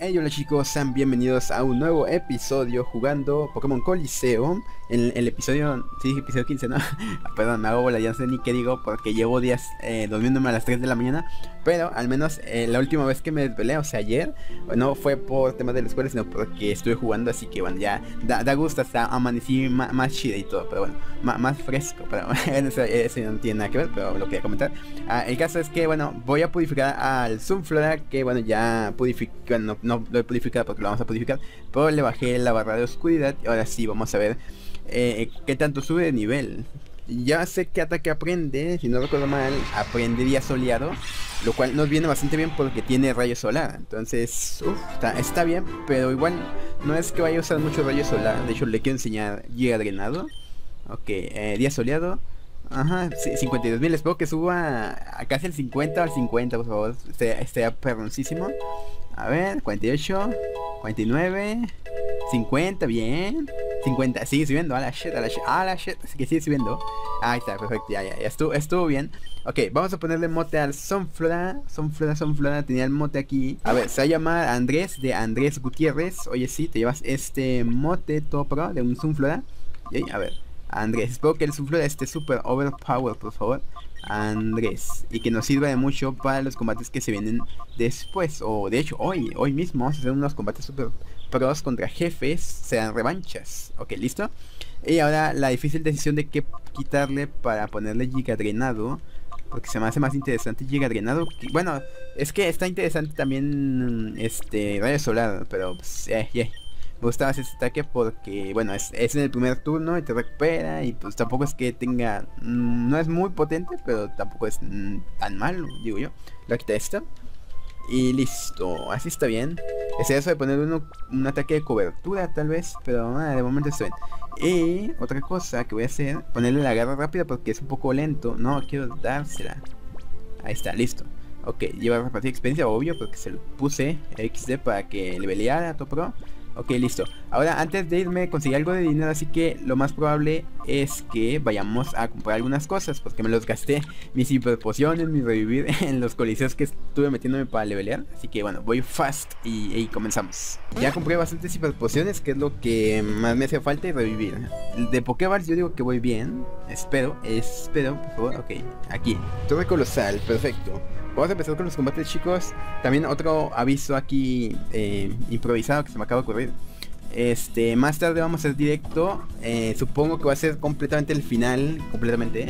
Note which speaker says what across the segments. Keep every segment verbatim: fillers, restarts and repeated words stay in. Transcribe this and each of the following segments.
Speaker 1: Hey, hola chicos, sean bienvenidos a un nuevo episodio jugando Pokémon Coliseo. En el episodio, sí, episodio quince, ¿no? Perdón, me hago bola, ya no sé ni qué digo porque llevo días eh, durmiéndome a las tres de la mañana. Pero al menos eh, la última vez que me desvelé, o sea ayer, no fue por temas de la escuela, sino porque estuve jugando. Así que bueno, ya da, da gusto, hasta amanecí más, más chida y todo. Pero bueno, más, más fresco, pero eso, eso no tiene nada que ver, pero lo quería comentar. Ah, el caso es que bueno, voy a purificar al Sunflora, que bueno, ya purifican, no, no lo he purificado porque lo vamos a purificar, pero le bajé la barra de oscuridad. Y ahora sí, vamos a ver eh, qué tanto sube de nivel. Ya sé qué ataque aprende, si no recuerdo mal, aprende día soleado, lo cual nos viene bastante bien porque tiene rayo solar. Entonces, uff, está, está bien, pero igual no es que vaya a usar mucho rayo solar. De hecho, le quiero enseñar Giga Drenado. Ok, eh, día soleado. Ajá, sí, cincuenta y dos mil, espero que suba a casi el cincuenta o al cincuenta, por favor. Esté, esté perroncísimo. A ver, cuarenta y ocho, cuarenta y nueve, cincuenta, bien. cincuenta, sigue subiendo, a la shit, a la shit, a la shit, así que sigue subiendo. Ahí está, perfecto, ya, ya, ya estuvo, estuvo bien. Ok, vamos a ponerle mote al Sunflora. Sunflora, Sunflora, tenía el mote aquí. A ver, se va a llamar Andrés, de Andrés Gutiérrez. Oye, sí, te llevas este mote todo pro de un Sunflora. Y a ver, Andrés, espero que el Sunflora esté super overpowered, por favor. Andrés, y que nos sirva de mucho para los combates que se vienen después. O de hecho, hoy, hoy mismo vamos a hacer unos combates super pros contra jefes, sean revanchas. Ok, listo. Y ahora la difícil decisión de qué quitarle para ponerle Giga Drenado, porque se me hace más interesante Giga Drenado. Bueno, es que está interesante también este rayo solar, pero pues, eh, yeah. Me gustaba hacer este ataque porque, bueno, es, es en el primer turno y te recupera. Y pues tampoco es que tenga, mmm, no es muy potente, pero tampoco es mmm, tan malo, digo yo. Le quita esto y listo, así está bien. Es eso de poner uno, un ataque de cobertura tal vez, pero ah, de momento está bien. Y otra cosa que voy a hacer, ponerle la garra rápida porque es un poco lento. No, quiero dársela. Ahí está, listo. Ok, lleva a repartir experiencia, obvio, porque se lo puse equis de para que le peleara a todo pro. Ok, listo. Ahora, antes de irme, conseguí algo de dinero, así que lo más probable es que vayamos a comprar algunas cosas, porque me los gasté, mis hiper pociones, mi revivir en los coliseos que estuve metiéndome para levelear. Así que bueno, voy fast y, y comenzamos. Ya compré bastantes hiper pociones, que es lo que más me hace falta, y revivir. De Pokéballs yo digo que voy bien. Espero, espero, por favor. Ok, aquí, torre colosal, perfecto. Vamos a empezar con los combates, chicos. También otro aviso aquí eh, improvisado que se me acaba de ocurrir. Este, más tarde vamos a hacer directo. eh, Supongo que va a ser completamente el final, completamente,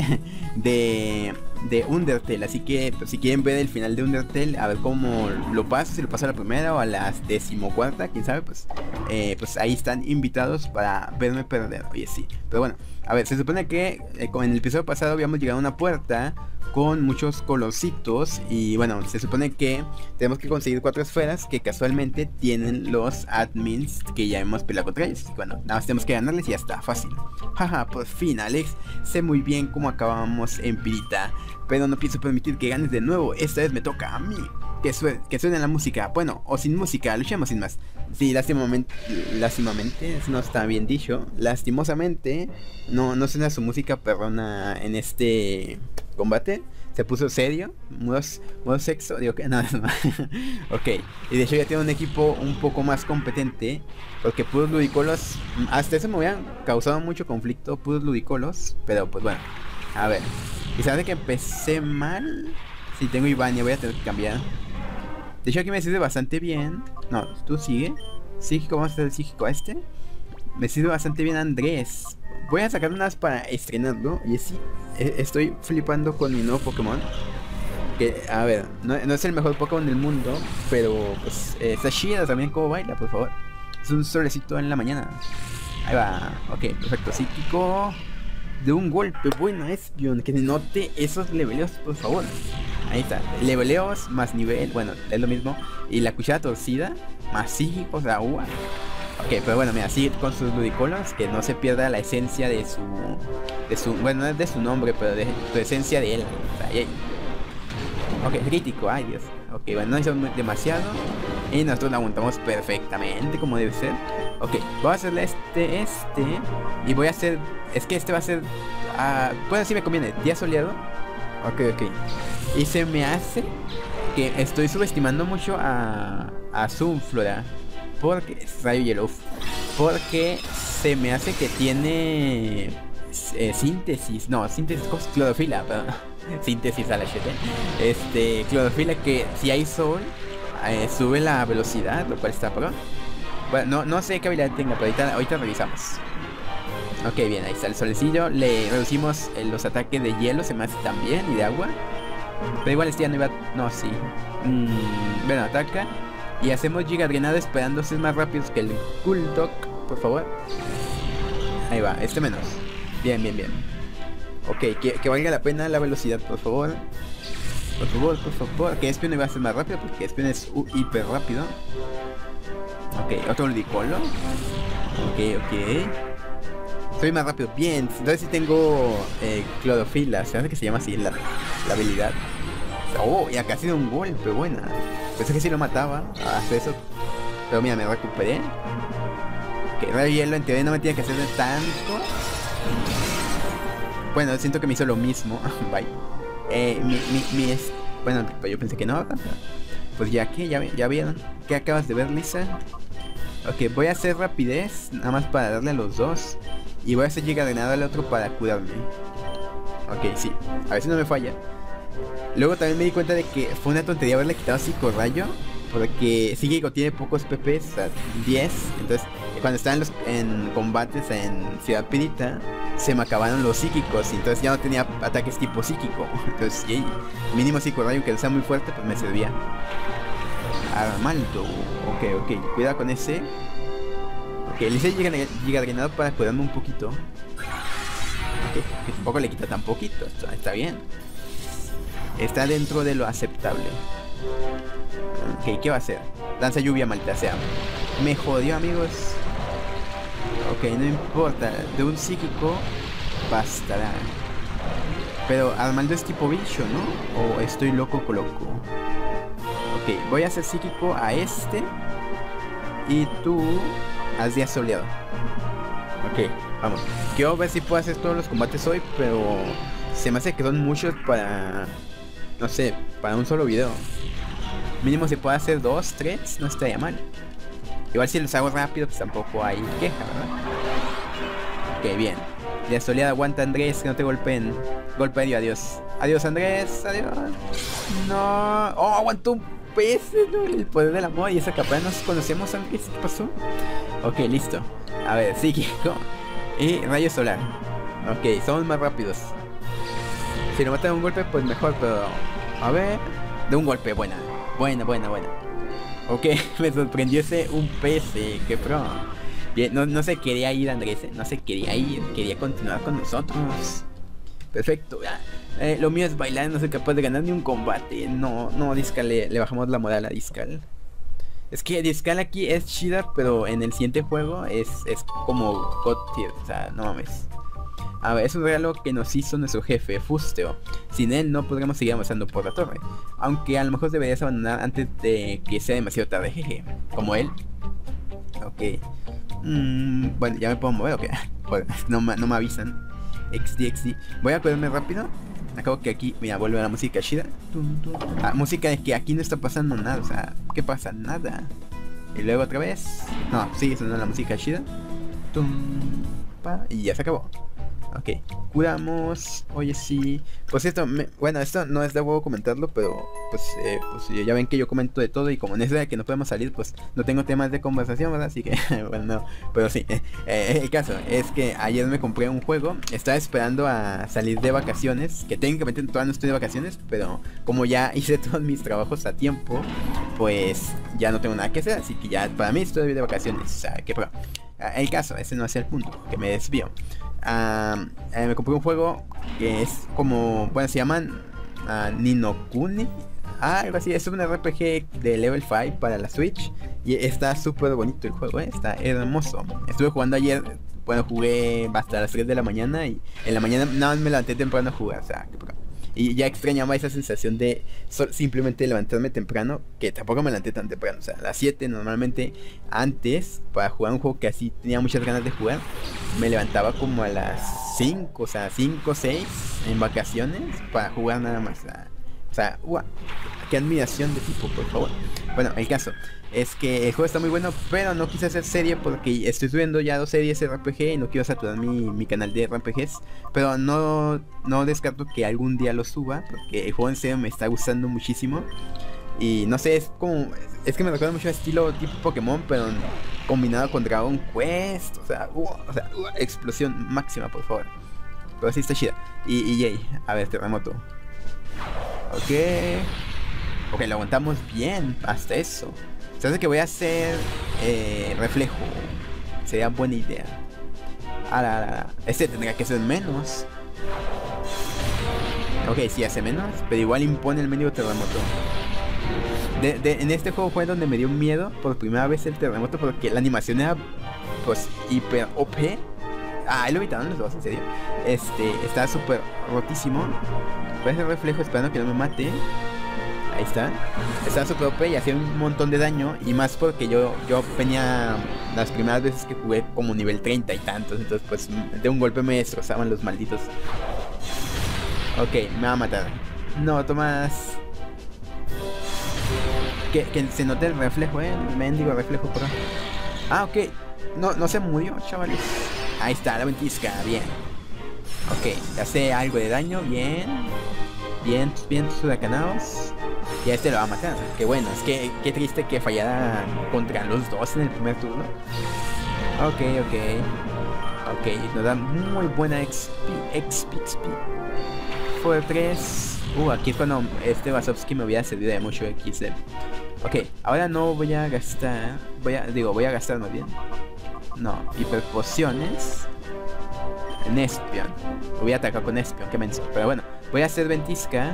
Speaker 1: de, de Undertale. Así que pues, si quieren ver el final de Undertale, a ver cómo lo paso, si lo paso a la primera o a la decimocuarta, quién sabe, pues eh, pues ahí están invitados para verme perder. Oye, sí, pero bueno, a ver, se supone que eh, en el episodio pasado habíamos llegado a una puerta con muchos colorcitos. Y bueno, se supone que tenemos que conseguir cuatro esferas que casualmente tienen los admins que ya hemos peleado contra ellos. Y bueno, nada más tenemos que ganarles y ya está, fácil. Jaja, por fin, Alex. Sé muy bien cómo acabamos en Pirita, pero no pienso permitir que ganes de nuevo. Esta vez me toca a mí. Que, suene, que suene la música. Bueno, o sin música, luchemos sin más. Sí, lástimamente, lástimamente, eso no está bien dicho. Lastimosamente, no, no suena su música perrona en este combate. Se puso serio, modos, modo sexo, digo que nada más. Ok, y de hecho ya tiene un equipo un poco más competente, porque puros ludicolos, hasta eso me habían causado mucho conflicto, puros ludicolos. Pero pues bueno, a ver, quizás de que empecé mal. Si tengo Ivania voy a tener que cambiar. De hecho aquí me sirve bastante bien. No, tú sigue. Psíquico, vamos a hacer el psíquico a este. Me sirve bastante bien Andrés. Voy a sacar unas para estrenarlo. Y sí, estoy flipando con mi nuevo Pokémon. Que, a ver, no, no es el mejor Pokémon del mundo, pero pues eh, está chido también como baila, por favor. Es un solecito en la mañana. Ahí va, ok, perfecto. Psíquico de un golpe, bueno, es Bion, que note esos leveleos, por favor. Ahí está, leveleos más nivel, bueno, es lo mismo. Y la cuchara torcida, más psíquicos de agua. Ok, pero bueno, mira, sigue con sus ludicolos, que no se pierda la esencia de su, de su, bueno, no es de su nombre, pero de su esencia de él. O sea, ok, crítico, ay Dios. Ok, bueno, no hizo demasiado. Y nosotros lo aguantamos perfectamente como debe ser. Ok, voy a hacerle este, este. Y voy a hacer, es que este va a ser, uh, bueno, sí me conviene, día soleado. Ok, ok. Y se me hace que estoy subestimando mucho a, a Sunflora. Porque es Rayo Hielo. Porque se me hace que tiene eh, síntesis. No, síntesis, clorofila, perdón. Síntesis a la shit. Este, clorofila que si hay sol, eh, sube la velocidad, lo cual está pro. Bueno, no, no sé qué habilidad tenga, pero ahorita, ahorita revisamos. Ok, bien, ahí está el solecillo. Le reducimos eh, los ataques de hielo, se me hace también, y de agua. Pero igual este ya no iba... No, sí. Mm, bueno, ataca. Y hacemos Giga Grenada esperando ser más rápidos que el Gultok, por favor. Ahí va, este menos. Bien, bien, bien. Ok, que, que valga la pena la velocidad, por favor. Por favor, por favor. Que Espion iba a ser más rápido porque Espion es uh, hiper rápido. Ok, otro Ludicolo. Ok, ok. Soy más rápido, bien. Entonces sí tengo eh, clorofila. ¿Se hace que se llama así la, la habilidad? Oh, y acá ha sido un golpe, buena. Pensé que sí lo mataba, hace eso. Pero mira, me recuperé. Ok, Rayo Hielo en teoría no me tiene que hacer de tanto. Bueno, siento que me hizo lo mismo. Bye. Eh, mi, mi, mi es... Bueno, yo pensé que no. Pues ya que, ya, ya vieron. ¿Qué acabas de ver, Lisa? Ok, voy a hacer rapidez, nada más para darle a los dos. Y voy a hacer Giga Grenada al otro para curarme. Ok, sí, a ver si no me falla. Luego también me di cuenta de que fue una tontería haberle quitado Psicorrayo, porque Psíquico tiene pocos P Ps, o sea, diez. Entonces, cuando estaban los, en combates en Ciudad Pirita, se me acabaron los psíquicos y entonces ya no tenía ataques tipo psíquico. Entonces, yay, mínimo Psicorrayo que sea muy fuerte, pues me servía. Armaldo, ok, ok, cuidado con ese. Ok, le hice Giga, Giga Grenada para cuidarme un poquito. Ok, que tampoco le quita tan poquito, está, está bien. Está dentro de lo aceptable. Ok, ¿qué va a hacer? Lanza lluvia, maldita sea. Me jodió, amigos. Ok, no importa. De un psíquico bastará. Pero Armando es tipo bicho, ¿no? O estoy loco con loco. Ok, voy a hacer psíquico a este. Y tú haz día soleado. Ok, vamos. Quiero ver si puedo hacer todos los combates hoy, pero se me hace que son muchos para... No sé, para un solo video. Mínimo se puede hacer dos, tres, no estaría mal. Igual si los hago rápido, pues tampoco hay queja, ¿verdad? Ok, bien. La soleada aguanta, Andrés, que no te golpeen. Golpe medio, adiós. Adiós, Andrés, adiós. No. Oh, aguantó un pez, ¿no? El poder del amor. Y esa capa nos conocemos, Andrés. ¿Qué pasó? Ok, listo. A ver, psíquico. Y rayo solar. Ok, somos más rápidos. Si lo matan de un golpe, pues mejor, pero... A ver... De un golpe, buena. Buena, buena, buena. Ok, me sorprendió ese un P C, qué pro. Bien, no, no se quería ir, Andrés, no se quería ir, quería continuar con nosotros. Perfecto, ya. Eh, lo mío es bailar, no soy capaz de ganar ni un combate. No, no, Discal, le, le bajamos la moral a Discal. Es que Discal aquí es chida, pero en el siguiente juego es, es como God tier, o sea, no mames. A ver, es un regalo que nos hizo nuestro jefe, Fusteo. Sin él no podríamos seguir avanzando por la torre. Aunque a lo mejor deberías abandonar antes de que sea demasiado tarde, jeje. Como él. Ok. Mm, bueno, ya me puedo mover, ok. Pues, no, no me avisan. X D, X D. Voy a cuidarme rápido. Acabo que aquí, mira, vuelve la música chida. Ah, música de que aquí no está pasando nada. O sea, ¿qué pasa? Nada. Y luego otra vez. No, sigue sonando la música chida. Y ya se acabó. Ok, curamos. Oye, sí. Pues esto, me, bueno, esto no es de huevo comentarlo, pero pues, eh, pues ya ven que yo comento de todo. Y como en ese de que no podemos salir, pues no tengo temas de conversación, ¿verdad? Así que, bueno, no. Pero sí, eh, eh, el caso es que ayer me compré un juego. Estaba esperando a salir de vacaciones, que técnicamente todavía no estoy de vacaciones, pero como ya hice todos mis trabajos a tiempo, pues ya no tengo nada que hacer. Así que ya para mí estoy de vacaciones. O sea, que pero el caso, ese no es el punto, que me desvío. Uh, eh, me compré un juego que es como, bueno, se llaman uh, Ninokuni, ah, algo así. Es un R P G de level cinco para la Switch. Y está súper bonito el juego, ¿eh? Está hermoso. Estuve jugando ayer, bueno, jugué hasta las tres de la mañana. Y en la mañana nada más me levanté temprano a jugar, o sea, que poca. Y ya extrañaba esa sensación de simplemente levantarme temprano, que tampoco me levanté tan temprano. O sea, a las siete normalmente antes, para jugar un juego que así tenía muchas ganas de jugar, me levantaba como a las cinco, o sea, cinco, seis en vacaciones para jugar nada más. O sea, o sea qué admiración de tipo, por favor. Bueno, el caso es que el juego está muy bueno, pero no quise hacer serie porque estoy subiendo ya dos series R P G y no quiero saturar mi, mi canal de R P Gs. Pero no, no descarto que algún día lo suba, porque el juego en serio me está gustando muchísimo. Y no sé, es como... Es que me recuerda mucho a estilo tipo Pokémon, pero combinado con Dragon Quest. O sea, uh, o sea uh, explosión máxima, por favor. Pero sí está chida. Y, y yay, a ver, terremoto. Ok. Ok, lo aguantamos bien, hasta eso. Se hace que voy a hacer eh, reflejo. Sería buena idea. Ahora, ahora, este tendría que ser menos. Ok, sí hace menos, pero igual impone el medio terremoto. De, de, en este juego fue donde me dio miedo por primera vez el terremoto, porque la animación era pues hiper O P. Ah, lo evitaron los dos, en serio. Este, estaba súper rotísimo. Voy a hacer reflejo esperando que no me mate. Ahí está. Estaba súper O P y hacía un montón de daño. Y más porque yo, yo venía las primeras veces que jugué como nivel treinta y tantos. Entonces pues de un golpe me destrozaban los malditos. Ok, me va a matar. No, Tomás. Que, que se note el reflejo, eh. El mendigo reflejo por ahí. Ah, ok. No, no se murió, chavales. Ahí está, la ventisca, bien. Ok, le hace algo de daño, bien. Bien, bien, huracanados. Y a este lo va a matar. Qué bueno, es que qué triste que fallara contra los dos en el primer turno. Ok, ok. Ok, nos da muy buena X P, X P, X P. Fue tres. Uh, aquí es cuando este Vasovsky me hubiera servido de mucho X D. Ok, ahora no voy a gastar. Voy a, digo, voy a gastar más bien. No, hiperpociones. En Espion. Voy a atacar con Espion, qué menso. Pero bueno, voy a hacer ventisca.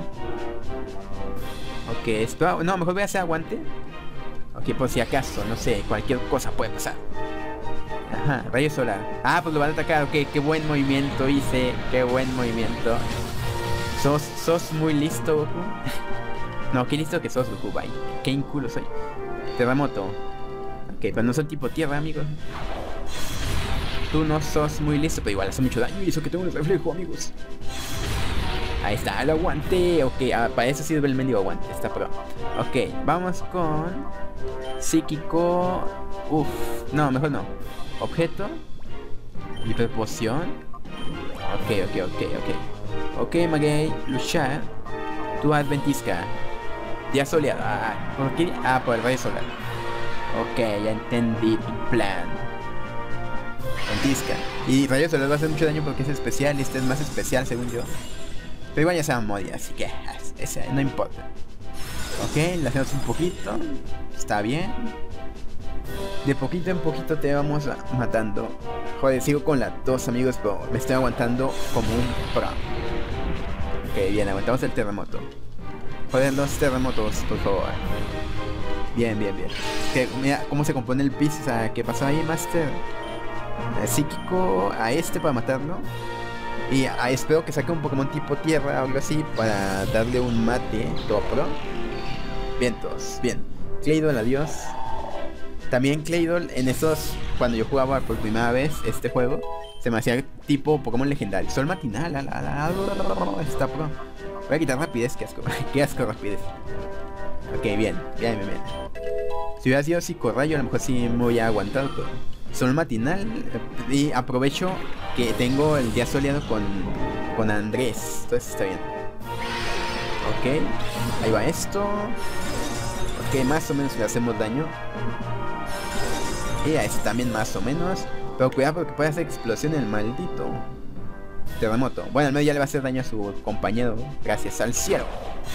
Speaker 1: Ok, esto. No, mejor voy a hacer aguante. Ok, por si acaso, no sé, cualquier cosa puede pasar. Ajá, rayo solar. Ah, pues lo van a atacar, ok, qué buen movimiento hice. Qué buen movimiento. Sos, sos muy listo, Goku. No, qué listo que sos, Goku, bye. Qué inculo soy. Terremoto. Ok, pero no son tipo tierra, amigos. Tú no sos muy listo, pero igual hace mucho daño. Y eso que tengo un reflejo, amigos. Ahí está, lo aguante. Ok, ah, para eso sirve el mendigo aguante. Está pro. Ok, vamos con psíquico. Uf, no, mejor no. Objeto. Hiperpoción. Ok, ok, ok, ok. Ok, Maguey, luchar. Tú haz ventisca. Día soleado. Ah, ¿por qué? Ah, por el rayo solar. Ok, ya entendí tu plan. Ventisca. Y rayo solar va a hacer mucho daño porque es especial. Este es más especial, según yo. Pero igual ya se va a morir, así que ese no importa. Ok, le hacemos un poquito. Está bien. De poquito en poquito te vamos matando. Joder, sigo con las dos, amigos, pero me estoy aguantando como un pro. Ok, bien, aguantamos el terremoto. Joder, los terremotos, por favor. Bien, bien, bien. Que, mira cómo se compone el piso. O sea, ¿qué pasó ahí, Master? El psíquico a este para matarlo. Y a, espero que saque un Pokémon tipo tierra o algo así para darle un mate todo pro. Bien, todos, bien. Claydol, adiós. También Claydol en esos, cuando yo jugaba por primera vez este juego, se me hacía tipo Pokémon legendario. Sol matinal, la, la, la, la, está pro. Voy a quitar rapidez, qué asco, qué asco rapidez. Ok, bien, bien, bien, bien. Si hubiera sido psicorrayo, a lo mejor sí me voy a aguantar, pero sol matinal. Y aprovecho que tengo el día soleado con, con Andrés. Entonces está bien. Ok, ahí va esto. Ok, más o menos le hacemos daño. Y a este también más o menos. Pero cuidado porque puede hacer explosión el maldito terremoto. Bueno, al menos ya le va a hacer daño a su compañero. Gracias al cielo.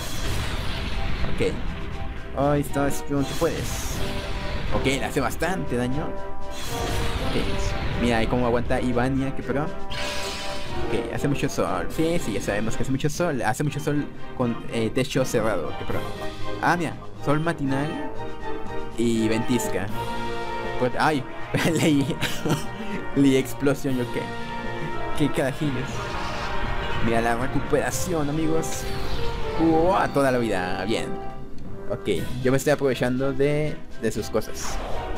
Speaker 1: Ok. Ahí está, Espion, tú puedes. Ok, le hace bastante daño. Ok, mira ahí cómo aguanta Ivania, que pro. Ok, hace mucho sol. Sí, sí, ya sabemos que hace mucho sol. Hace mucho sol con eh, techo cerrado, que pro. Ah, mira, sol matinal y ventisca. Pues, ay, leí. Leí explosión, yo qué. Qué carajillos. Mira la recuperación, amigos. Uh, a toda la vida, bien. Ok, yo me estoy aprovechando de, de sus cosas.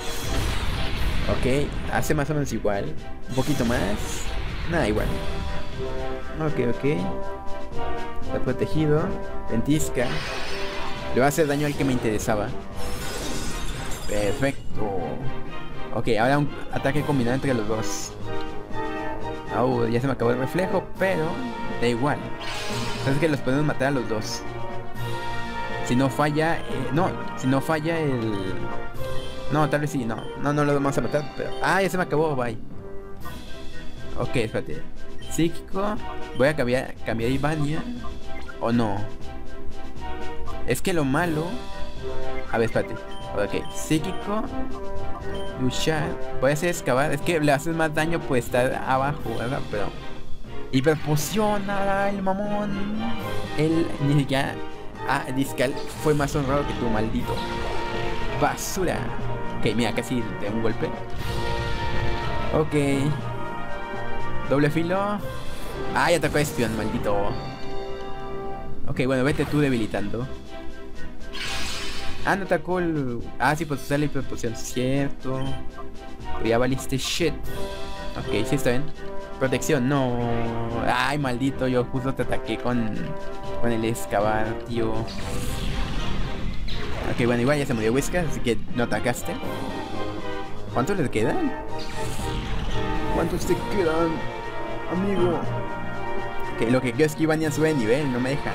Speaker 1: Ok, hace más o menos igual. Un poquito más. Nada, igual. Ok, ok. Está protegido. Ventisca. Le va a hacer daño al que me interesaba. Perfecto. Ok, ahora un ataque combinado entre los dos. Oh, ya se me acabó el reflejo, pero da igual. Entonces que los podemos matar a los dos. Si no falla... Eh, no, si no falla el... No, tal vez sí, no. No, no lo vamos a matar, pero... Ah, ya se me acabó, bye. Ok, espérate. Psíquico. Voy a cambiar, cambiar Ivania. ¿O no? Es que lo malo... A ver, espérate. Ok, psíquico. Luchar. Voy a hacer excavar. Es que le haces más daño pues estar abajo, ¿verdad? Pero... Hiperpoción, el mamón. El... Ni siquiera... Ah, Discal fue más honrado que tu maldito. Basura. Ok, mira, casi de un golpe. Ok. Doble filo. Ah, ya atacó a Espion, maldito. Ok, bueno, vete tú debilitando. Ah, no atacó el... Ah, sí, pues usar la hiperpoción, cierto. Pero ya valiste shit. Ok, sí está bien. Protección, no. Ay, maldito, yo justo te ataqué con... Con el excavar, tío. Ok, bueno, igual ya se murió Whiskas, así que no atacaste. ¿Cuántos les quedan? ¿Cuántos te quedan, amigo? Ok, lo que quiero es que Ivania sube de nivel, no me deja.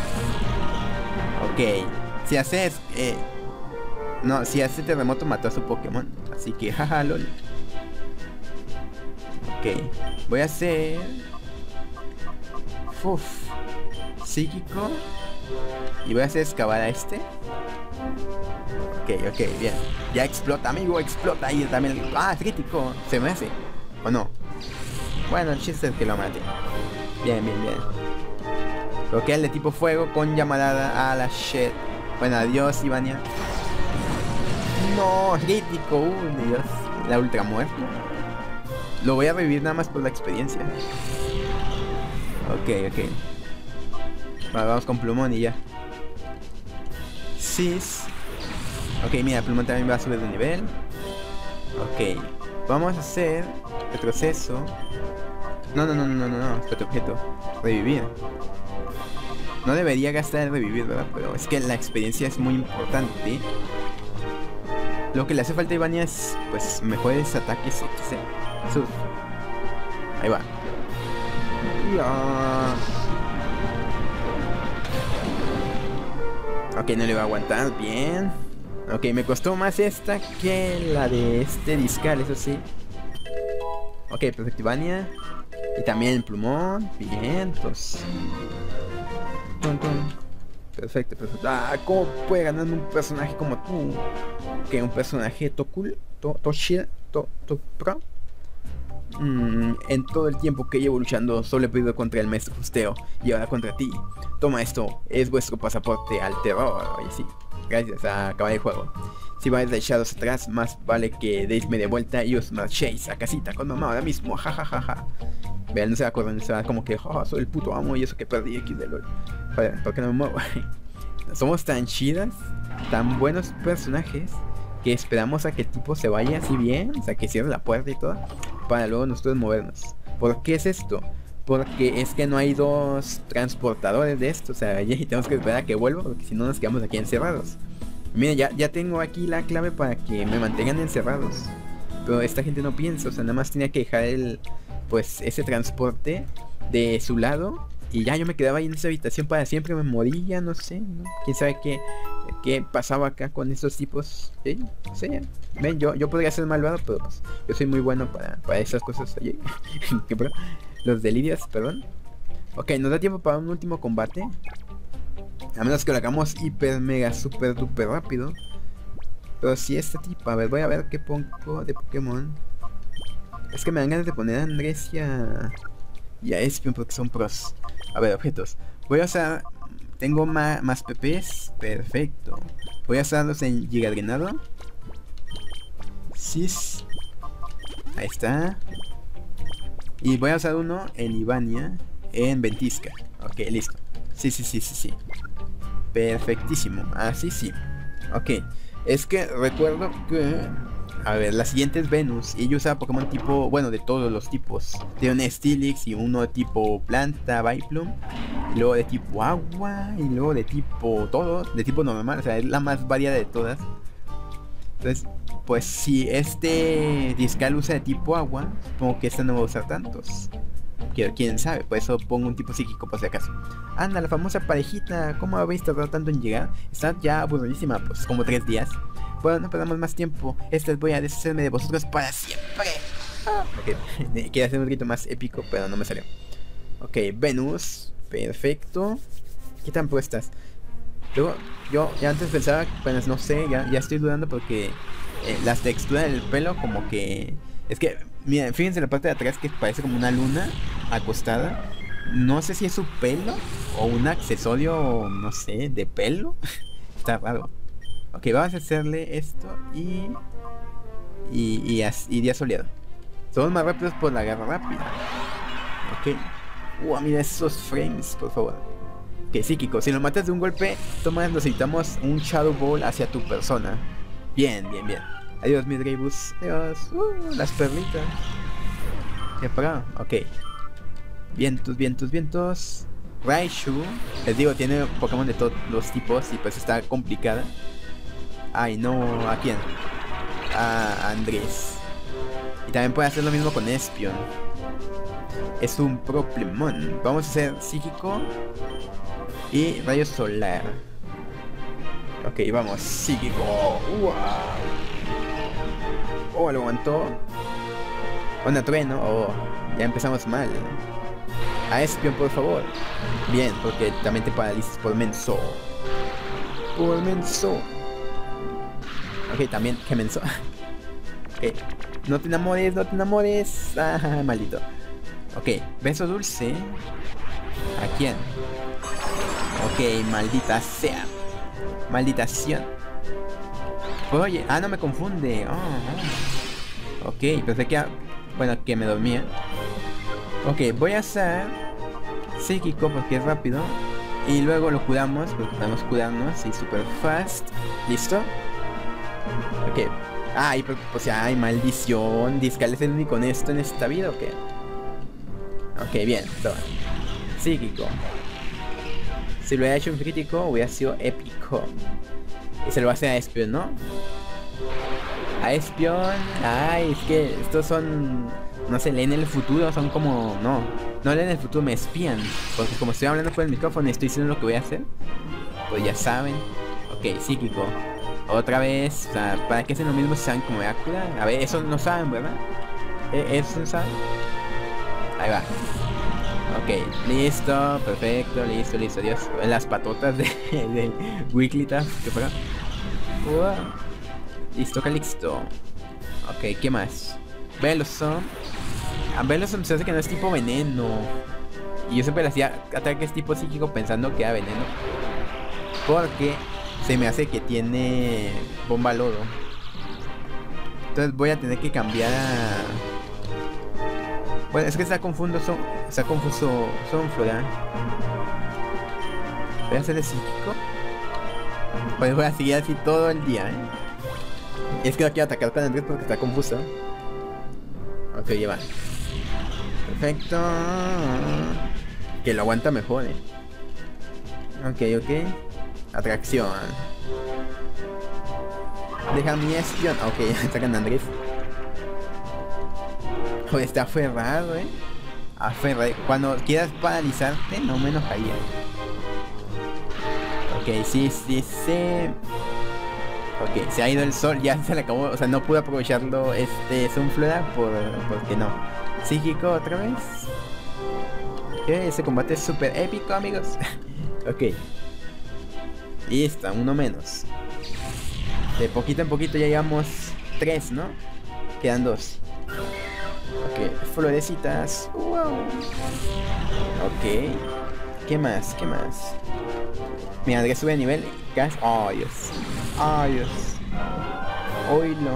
Speaker 1: Ok, si haces... Eh... No, si hace terremoto mató a su Pokémon. Así que, jaja, lol. Ok, voy a hacer... Uf. Psíquico. Y voy a hacer excavar a este. Ok, ok, bien. Ya explota, amigo, explota ahí también. Ah, crítico. Se me hace. ¿O no? Bueno, el chiste es que lo mate. Bien, bien, bien. Ok, el de tipo fuego con llamarada a la shit. Bueno, adiós, Ivania. No, crítico. Uh, Dios. La ultra muerte. Lo voy a revivir nada más por la experiencia. Ok, ok. Vale, vamos con Plumón y ya. Sis. Ok, mira, Plumón también va a subir de nivel. Ok. Vamos a hacer retroceso. No, no, no, no, no, no. Espérate, objeto. Revivir. No debería gastar en revivir, ¿verdad? Pero es que la experiencia es muy importante. Lo que le hace falta a Ivania es, pues, mejores ataques X. Sub. Ahí va. Ya. Ok, no le va a aguantar, bien. Ok, me costó más esta que la de este Discal, eso sí. Ok, perfecto, Ivania. Y también el Plumón, bien, pues. Perfecto, perfecto. Ah, ¿cómo puede ganar un personaje como tú? Que un personaje Tokul, to, Toshia, to, to, pro. Mm, en todo el tiempo que llevo luchando solo he pedido contra el maestro Fusteo y ahora contra ti. Toma esto, es vuestro pasaporte al terror. Oye, sí, gracias a acabar el juego. Si vais de echados atrás, más vale que deis media vuelta y os marchéis a casita con mamá ahora mismo. Jajajaja. Vean, no se va a acordar, se va como que oh, soy el puto amo y eso que perdí X de LOL. Joder, ¿por qué no me muevo? Somos tan chidas, tan buenos personajes, que esperamos a que el tipo se vaya así bien, o sea, que cierre la puerta y todo, para luego nosotros movernos. ¿Por qué es esto? Porque es que no hay dos transportadores de esto, o sea, y tenemos que esperar a que vuelva, porque si no nos quedamos aquí encerrados. Miren, ya, ya tengo aquí la clave para que me mantengan encerrados, pero esta gente no piensa, o sea, nada más tenía que dejar el, pues, ese transporte de su lado. Y ya yo me quedaba ahí en esa habitación para siempre, me moría, no sé, ¿no? Quién sabe qué, qué pasaba acá con esos tipos. ¿Sí? No sé, ven, yo, yo podría ser malvado, pero pues yo soy muy bueno para, para esas cosas. Oye, ¿qué pro? Los delirios, perdón. Ok, nos da tiempo para un último combate. A menos que lo hagamos hiper, mega, super, duper rápido. Pero si este tipo, a ver, voy a ver qué pongo de Pokémon. Es que me dan ganas de poner a Andrés y a... Y a Espion porque son pros. A ver, objetos. Voy a usar... Tengo ma más P Ps. Perfecto. Voy a usarlos en Gigadrenado. Sis. Ahí está. Y voy a usar uno en Ivania. En Ventisca. Ok, listo. Sí, sí, sí, sí, sí. Perfectísimo. Así sí. Ok. Es que recuerdo que... A ver, la siguiente es Venus. Y ella usa Pokémon tipo, bueno, de todos los tipos. Tiene un Steelix y uno tipo planta, Vileplume. y luego de tipo agua, y luego de tipo todo, de tipo normal, o sea, es la más variada de todas. Entonces, pues si este Discal usa de tipo agua, supongo que este no va a usar tantos. Que, quién sabe, por eso pongo un tipo psíquico por si acaso. Anda, la famosa parejita, ¿cómo habéis tardado tanto en llegar? Está ya aburridísima, pues como tres días. Bueno, no perdamos más tiempo, esta vez voy a deshacerme de vosotros para siempre. Ah, ok, quería hacer un grito más épico, pero no me salió. Ok, Venus, perfecto. ¿Qué tan puestas? Luego, yo ya antes pensaba, pues no sé, ya, ya estoy dudando porque eh, las texturas del pelo como que... Es que, miren, fíjense la parte de atrás que parece como una luna acostada. No sé si es su pelo o un accesorio, no sé, de pelo. Está raro. Ok, vamos a hacerle esto y... Y, y, y día soleado. Somos más rápidos por la garra rápida. Ok. Wow, mira esos frames, por favor. Que psíquico, si lo matas de un golpe, toma, necesitamos un Shadow Ball hacia tu persona. Bien, bien, bien. Adiós, mi Dreybus. Adiós. Uh, las perlitas. ¿Qué para? Ok. Vientos, vientos, vientos. Raichu. Les digo, tiene Pokémon de todos los tipos y pues está complicada. Ay, no. ¿A quién? A Andrés. Y también puede hacer lo mismo con Espion. Es un problemón. Vamos a hacer psíquico y rayo solar. Ok, vamos, psíquico. Wow. Oh, lo aguantó. Onda trueno. Oh, ya empezamos mal. A Espion, por favor. Bien, porque también te paralizas por menso. Por menso. Ok, también, que menso. Ok, no te enamores, no te enamores. Ah, maldito. Ok, beso dulce. ¿A quién? Ok, maldita sea. Malditación. Oye, ah, no me confunde. Oh, oh. Ok, pensé que... Bueno, que me dormía. Ok, voy a hacer psíquico porque es rápido. Y luego lo curamos, porque podemos curarnos. Y super fast. ¿Listo? Ok. Ay, pero pues ay, maldición. ¿Discal es el único honesto en esta vida o qué? Ok, bien, toma. Psíquico. Si lo hubiera hecho un crítico, hubiera sido épico. Y se lo va a hacer a Espion, ¿no? A Espion. Ay, es que estos son... No sé, leen el futuro, son como... No, no leen el futuro, me espían. Porque como estoy hablando por el micrófono y estoy diciendo lo que voy a hacer, pues ya saben. Ok, psíquico. Otra vez, o sea, para que hacen lo mismo si saben cómo voy a curar. A ver, eso no saben, ¿verdad? ¿Eso no saben? Ahí va. Ok, listo, perfecto, listo, listo, adiós. Las patotas de, de Wigglytuff, ¿qué para? Wow. Listo, Calixto. Ok, ¿qué más? Velosom. A Velosom se hace que no es tipo veneno. Y yo siempre le hacía ataques tipo psíquico pensando que era veneno. Porque se me hace que tiene bomba lodo. Entonces voy a tener que cambiar a... Bueno, es que está confuso, son, está confuso Sunflora. Voy a hacer el psíquico. Pues voy a seguir así todo el día, ¿eh? Y es que no quiero atacar con Andrés porque está confuso. Ok, lleva. Perfecto. Que lo aguanta mejor, ¿eh? Ok, ok. Atracción. Deja mi Espion. Ok, atacan a Andrés. Pues está aferrado, eh. Aferrado. Cuando quieras paralizarte, no me enojaría. Ok, sí, sí, sí. Ok, se ha ido el sol, ya se le acabó. O sea, no pude aprovecharlo este Sunflora por, porque no. Psíquico otra vez. Ok, ese combate es súper épico, amigos. Ok. Listo, uno menos. De poquito en poquito ya llevamos tres, ¿no? Quedan dos. Ok, florecitas. Wow. Ok. ¿Qué más? ¿Qué más? Mira, que sube de nivel. Gas. Oh, Dios. Oh, Dios. Hoy no.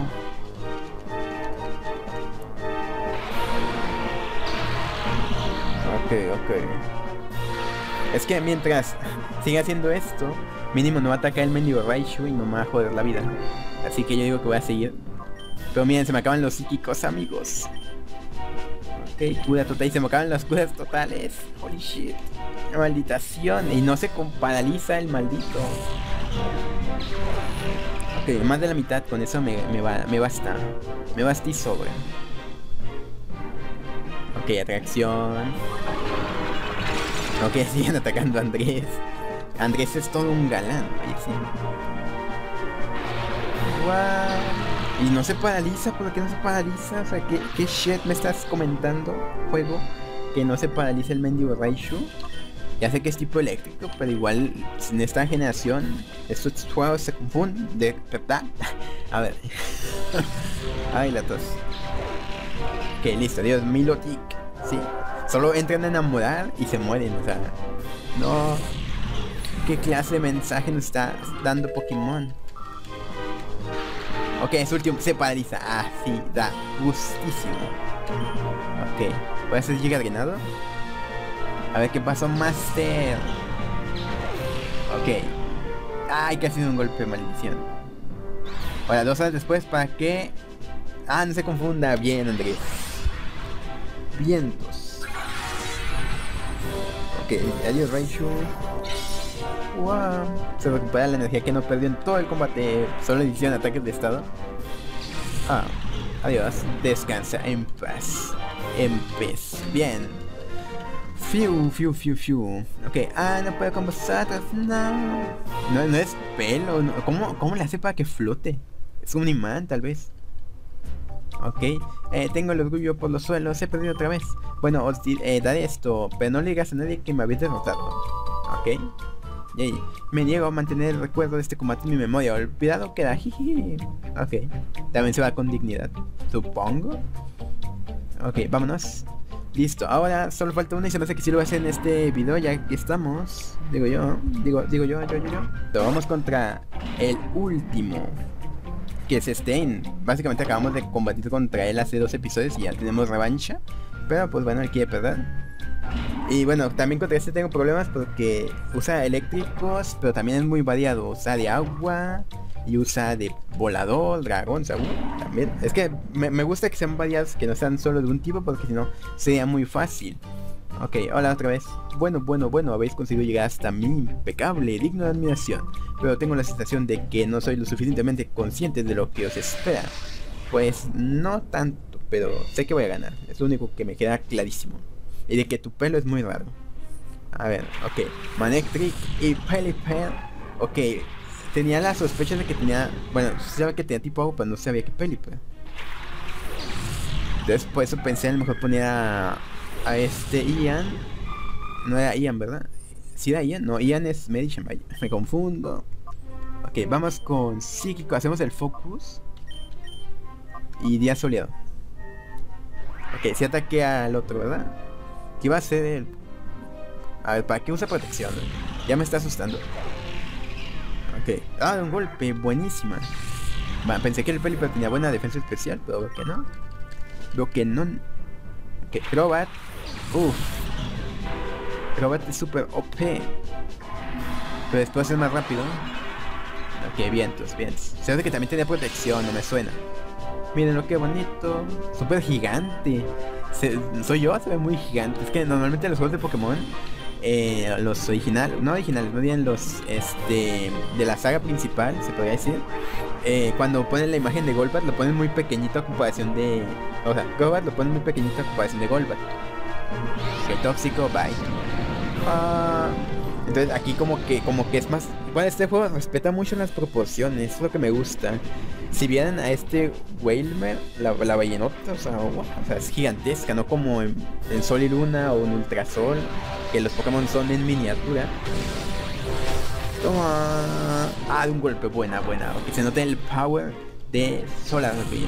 Speaker 1: Ok, ok. Es que mientras siga haciendo esto, mínimo no va a atacar el mendigo Raichu y no me va a joder la vida. Así que yo digo que voy a seguir. Pero miren, se me acaban los psíquicos, amigos. Ok, cura total. Y se me acaban las curas totales. Holy shit. Malditación. Y no se paraliza el maldito. Ok, más de la mitad. Con eso me, me, va, me basta. Me basta y sobra. Ok, atracción. Ok, siguen atacando a Andrés. Andrés es todo un galán. Oye, sí. Wow. Y no se paraliza. ¿Por qué no se paraliza? O sea, ¿qué, qué shit me estás comentando, juego? Que no se paraliza el mendigo Raichu. Ya sé que es tipo eléctrico, pero igual en esta generación estos juegos se confunden. De verdad. A ver. Ay, la tos. Ok, listo. Dios, Milotic. Sí. Solo entran a enamorar y se mueren. O sea, no. ¿Qué clase de mensaje nos está dando Pokémon? Ok, es último. Se paraliza. Ah, sí. Da gustísimo. Ok. ¿Puede ser Giga Drenado? A ver qué pasó, Master. Ok. Ay, que ha sido un golpe de maldición. Ahora, dos horas después, ¿para qué? Ah, no se confunda. Bien, Andrés. Vientos. Ok, adiós, Raichu. Wow. Se recupera la energía que no perdió en todo el combate. Solo le hicieron ataques de estado. Ah, adiós. Descansa en paz. En paz. Bien. Fiu, fiu, fiu, fiu. Ok, ah, no puedo con vosotros. No. No, no es pelo. No. ¿Cómo, ¿Cómo le hace para que flote? Es un imán, tal vez. Ok, eh, tengo el orgullo por los suelos. He perdido otra vez. Bueno, os eh, daré esto, pero no le digas a nadie que me habéis derrotado. Ok. Yay. Me niego a mantener el recuerdo de este combate en mi memoria. Olvidado queda. Jiji. Ok. También se va con dignidad, supongo. Ok, vámonos. Listo, ahora solo falta una y se me hace que sí lo voy a hacer en este video, ya que estamos. Digo yo, digo, digo yo, yo, yo, yo. Pero vamos contra el último, que es Stein. Básicamente acabamos de combatir contra él hace dos episodios y ya tenemos revancha. Pero pues bueno, él quiere perder. Y bueno, también contra este tengo problemas porque usa eléctricos, pero también es muy variado. Usa de agua y usa de volador, dragón, ¿sabes? También. Es que me, me gusta que sean variados, que no sean solo de un tipo, porque si no sería muy fácil. Ok, hola otra vez. Bueno, bueno, bueno, habéis conseguido llegar hasta mí, impecable, digno de admiración. Pero tengo la sensación de que no soy lo suficientemente consciente de lo que os espera. Pues no tanto, pero sé que voy a ganar. Es lo único que me queda clarísimo. Y de que tu pelo es muy raro. A ver, ok. Manectric y Pelipper. Ok. Tenía la sospecha de que tenía... Bueno, sabía que tenía tipo agua, pero no sabía que Pelipper. Entonces por eso pensé en mejor poner a, a este Ian. No era Ian, ¿verdad? ¿Sí era Ian? No, Ian es Medicine, vaya. Me confundo. Ok, vamos con Psíquico. Hacemos el Focus. Y Día Soleado. Ok, si ataque al otro, ¿verdad? ¿Qué va a hacer el...? A ver, ¿para qué usa protección? Ya me está asustando. Ok. Ah, un golpe. Buenísima. Va, pensé que el Pelipper tenía buena defensa especial, pero veo que no. Veo que no. Ok, Crobat. Uff. Crobat es super O P. Pero después es más rápido. Ok, vientos, vientos. Se hace que también tenía protección, no me suena. Miren lo que bonito. Super gigante. Se, soy yo, se ve muy gigante. Es que normalmente los juegos de Pokémon, eh, los originales, no originales, no bien los este de la saga principal, se podría decir, eh, cuando ponen la imagen de Golbat lo ponen muy pequeñito a comparación de... O sea, Golbat lo ponen muy pequeñito a comparación de Golbat. Que tóxico, bye. Uh, entonces aquí como que como que es más... Bueno, este juego respeta mucho las proporciones, es lo que me gusta. Si vieran a este Wailmer, la, la ballenota, o sea, wow, o sea, es gigantesca, no como en, en Sol y Luna o en Ultrasol, que los Pokémon son en miniatura. Toma. Ah, de un golpe, buena, buena. Que se note el power de Solar Beam.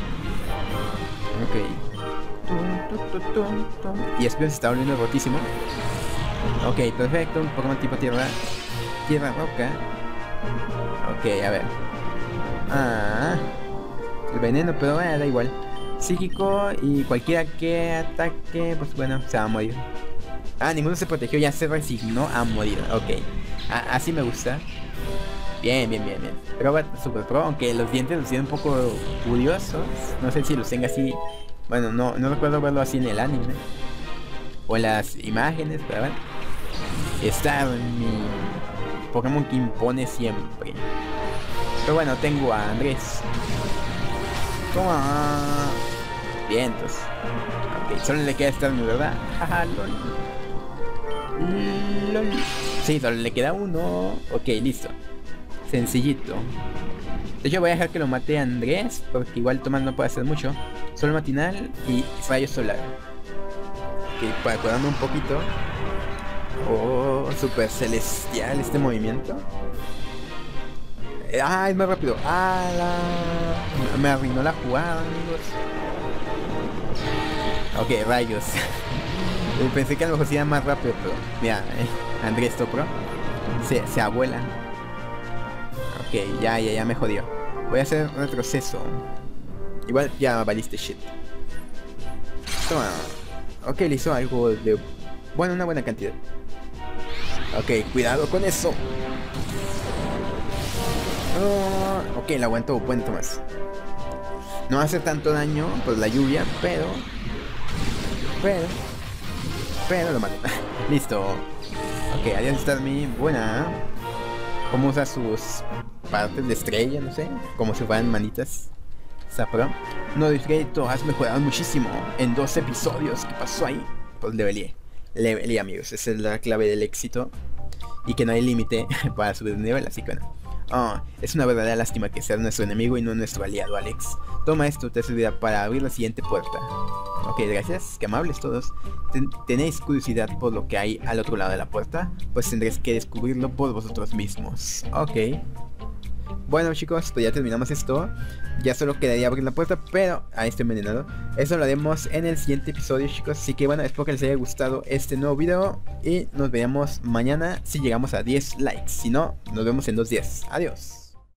Speaker 1: Ok. Y Espion se está volviendo rotísimo. Ok, perfecto. Un Pokémon tipo tierra. Tierra roca. Ok, a ver. Ah, el veneno, pero bueno, da igual. Psíquico y cualquiera que ataque, pues bueno, se va a morir. Ah, ninguno se protegió, ya se resignó a morir. Ok, a así me gusta. Bien, bien, bien, bien. Crobat super pro, aunque los dientes los tienen un poco curiosos. No sé si los tenga así. Bueno, no, no recuerdo verlo así en el anime o en las imágenes, pero bueno. Está mi Pokémon que impone siempre. Pero bueno, tengo a Andrés. Toma. Vientos. Ok, solo le queda Starmie, ¿verdad? Jaja, lol. Lol. Sí, solo le queda uno. Ok, listo. Sencillito. De hecho voy a dejar que lo mate a Andrés, porque igual Tomás no puede hacer mucho. Sol matinal y rayo solar. Ok, para cuidarme un poquito. Oh, super celestial este movimiento. Ah, es más rápido. Ah, la... me arruinó la jugada, amigos. Ok, rayos. Pensé que a lo mejor sería más rápido, pero mira, eh, Andrés Topro se, se abuela. Ok, ya, ya, ya me jodió. Voy a hacer un retroceso. Igual ya valiste shit. Toma. Ok, le hizo algo de... bueno, una buena cantidad. Ok, cuidado con eso. Oh, ok, la aguanto. Bueno, Tomás. No hace tanto daño por la lluvia, pero... Pero... Pero lo mato. Listo. Ok, adiós Starmie. Buena. ¿Cómo usa sus partes de estrella? No sé. Como si fueran manitas. Zapro. No discreto. Has mejorado muchísimo en dos episodios. ¿Qué pasó ahí? Pues leveleé. Leveleé, amigos. Esa es la clave del éxito. Y que no hay límite para subir de nivel. Así que bueno. Oh, es una verdadera lástima que seas nuestro enemigo y no nuestro aliado, Alex. Toma esto, te servirá para abrir la siguiente puerta. Ok, gracias, qué amables todos. Ten ¿Tenéis curiosidad por lo que hay al otro lado de la puerta? Pues tendréis que descubrirlo por vosotros mismos. Ok. Bueno chicos, pues ya terminamos esto. Ya solo quedaría abrir la puerta, pero... ahí estoy envenenado. Eso lo haremos en el siguiente episodio, chicos. Así que bueno, espero que les haya gustado este nuevo video. Y nos veremos mañana si llegamos a diez likes. Si no, nos vemos en dos días. Adiós.